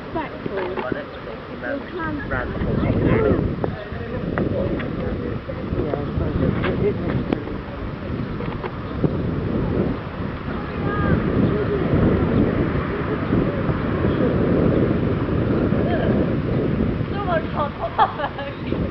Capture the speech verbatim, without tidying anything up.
respectful. My next property man Your ran for trans- hospital. Yeah, I suppose it, it, it